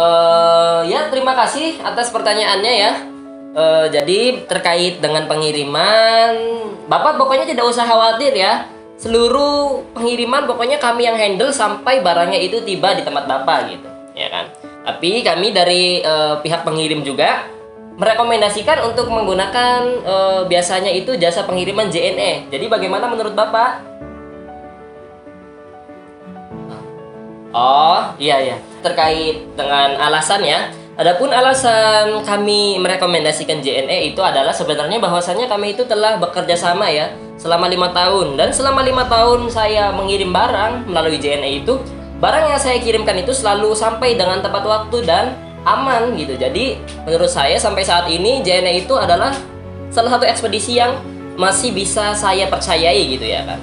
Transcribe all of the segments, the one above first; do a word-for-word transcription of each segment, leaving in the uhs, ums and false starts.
Eh ya, terima kasih atas pertanyaannya ya. Eh, jadi terkait dengan pengiriman, Bapak pokoknya tidak usah khawatir ya. Seluruh pengiriman pokoknya kami yang handle sampai barangnya itu tiba di tempat Bapak gitu, ya kan. Tapi kami dari eh, pihak pengirim juga merekomendasikan untuk menggunakan eh, biasanya itu jasa pengiriman J N E. Jadi bagaimana menurut Bapak? Oh, iya iya. Terkait dengan alasan ya. Adapun alasan kami merekomendasikan J N E itu adalah sebenarnya bahwasannya kami itu telah bekerja sama ya selama lima tahun, dan selama lima tahun saya mengirim barang melalui J N E itu, barang yang saya kirimkan itu selalu sampai dengan tepat waktu dan aman gitu. Jadi menurut saya sampai saat ini J N E itu adalah salah satu ekspedisi yang masih bisa saya percayai gitu ya kan.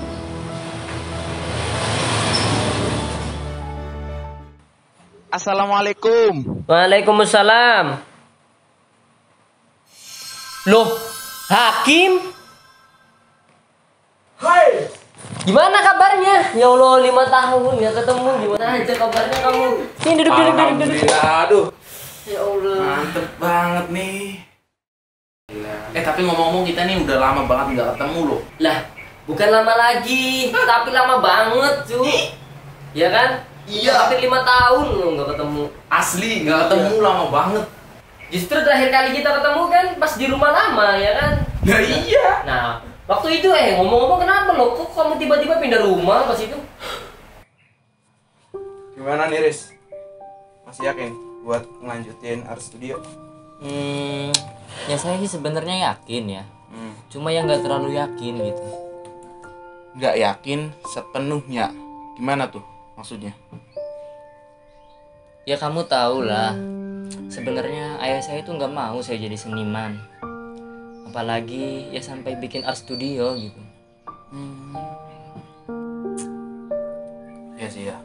Assalamualaikum. Waalaikumsalam. Loh, Hakim? Hai. Gimana kabarnya? Ya Allah, lima tahun nggak ketemu. Gimana aja kabarnya kamu? Sini duduk, duduk, duduk, duduk. Alhamdulillah, aduh. Ya Allah. Mantep banget nih. Eh tapi ngomong-ngomong kita nih udah lama banget nggak ketemu loh. Lah, bukan lama lagi, tapi lama banget, cuy. Ya kan? Iya. Hampir lima tahun loh nggak ketemu. Asli nggak ketemu lama banget. Justru terakhir kali kita ketemu kan pas di rumah lama, ya kan? Nah iya. Nah, waktu itu eh ngomong-ngomong kenapa lo? Kok kamu tiba-tiba pindah rumah pas itu? Gimana nih Riz? Masih yakin buat ngelanjutin art studio? Hmm, ya saya sih sebenarnya yakin ya. Hmm. Cuma yang nggak terlalu yakin gitu. Nggak yakin sepenuhnya. Gimana tuh maksudnya? Ya kamu tahu lah. Sebenarnya ayah saya itu nggak mau saya jadi seniman. Apalagi ya sampai bikin art studio gitu. Hmm. Ya sih ya.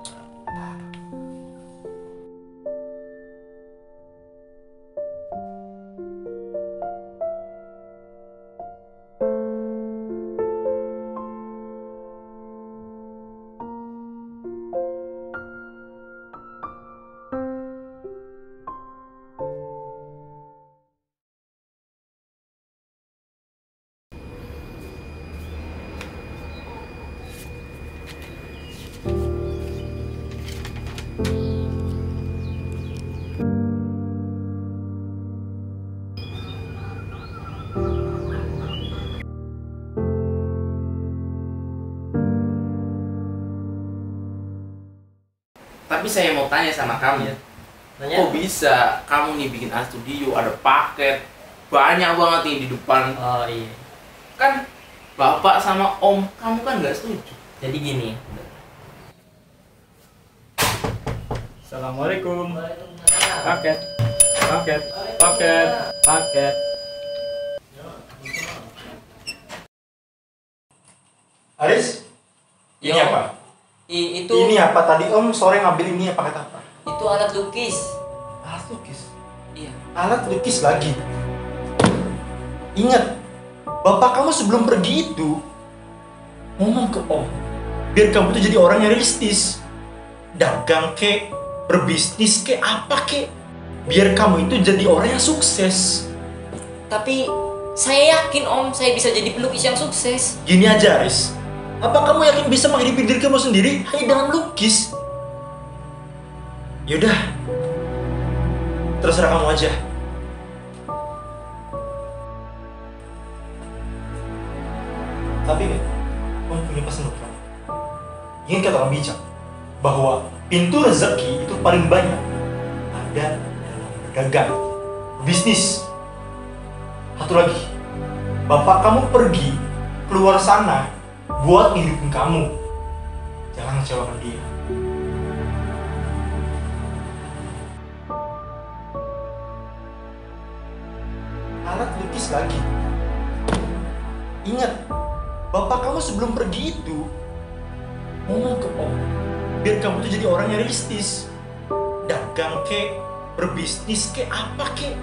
Tapi saya mau tanya sama kamu, Iya. Tanya? kok bisa kamu nih bikin art studio, ada paket banyak banget nih di depan. Oh iya. Kan bapak sama om kamu kan nggak setuju. Jadi gini. Assalamualaikum. Paket. Paket. Paket. Paket. Aris? Ini Yo. apa? I, itu Ini apa tadi Om sore ngambil ini apa kata apa? itu alat lukis. Alat lukis. Iya. Alat lukis lagi. Ingat, bapak kamu sebelum pergi itu ngomong ke Om, biar kamu tuh jadi orang yang realistis. Dagang kek, berbisnis kek, apa kek. Biar kamu itu jadi orang yang sukses. Tapi saya yakin Om, saya bisa jadi pelukis yang sukses. Gini aja, Aris. Apa kamu yakin bisa menghidupi diri kamu sendiri hanya dengan lukis? Yaudah, terserah kamu aja. Tapi, kamu punya pesan untuk kamu. Ingat kata orang bijak, bahwa pintu rezeki itu paling banyak ada dalam berdagang, bisnis. Satu lagi, bapak kamu pergi keluar sana buat ngidupin kamu. Jangan ngecewakan dia. Alat lukis lagi. Ingat, bapak kamu sebelum pergi itu ngomong ke Om, biar kamu tuh jadi orang yang realistis. Dagang kek, berbisnis kek, apa kek.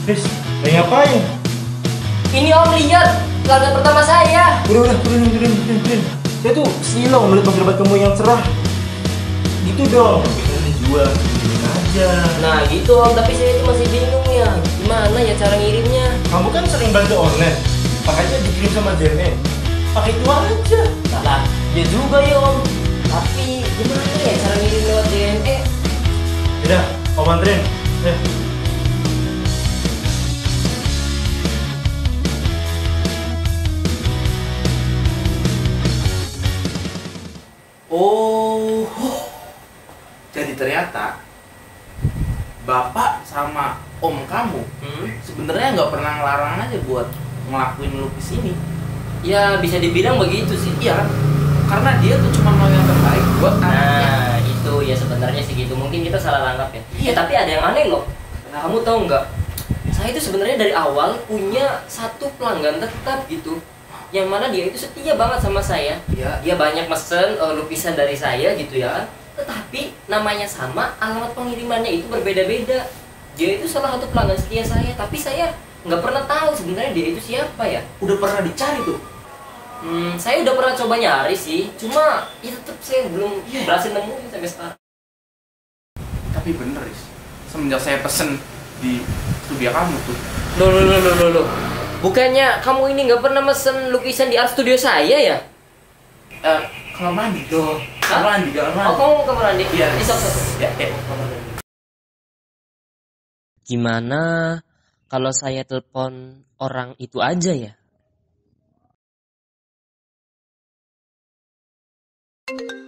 Chris, lagi ngapain? Ini Om lihat pelanggan pertama saya. Udah, udah, turunin, turunin, turunin, turunin. Saya tuh silau melihat masa kamu yang cerah. Gitu dong, kita dijual, turunin aja. Nah gitu Om, tapi saya itu masih bingung ya. Gimana ya cara ngirimnya? Kamu kan sering belanja online, makanya dikirim sama J N E. Pakai itu aja. Salah, ya juga ya Om. Tapi gimana ya cara ngirim lewat J N E? Udah, Om anterin. Ya. Oh, jadi ternyata bapak sama om kamu Hmm? sebenarnya nggak pernah ngelarang aja buat ngelakuin lukis ini. Ya bisa dibilang begitu sih. Iya kan? Karena dia tuh cuma mau yang terbaik buat anaknya. Nah itu ya sebenarnya sih gitu. Mungkin kita salah tangkap ya. Iya. Eh, tapi ada yang aneh loh. Kamu tahu nggak? Saya itu sebenarnya dari awal punya satu pelanggan tetap gitu. Yang mana dia itu setia banget sama saya. Iya. Dia banyak mesen uh, lukisan dari saya gitu ya kan. Tetapi namanya sama, alamat pengirimannya itu berbeda-beda. Dia itu salah satu pelanggan setia saya, tapi saya nggak pernah tahu sebenarnya dia itu siapa ya. Udah pernah dicari tuh. Hmm, saya udah pernah coba nyari sih, cuma ya tetap saya belum Iya. berhasil nemuin sampai sekarang. Tapi bener Riz, semenjak saya pesen di studio kamu tuh. Loh, loh, loh, loh, loh, loh. Bukannya kamu ini nggak pernah mesen lukisan di art studio saya ya? Eh, kamar mandi. Loh, Kamar mandi, kamar mandi. Oh, kamu mau ke mana nih? Iya. Isok, isok. Ya, ya. Gimana kalau saya telepon orang itu aja ya?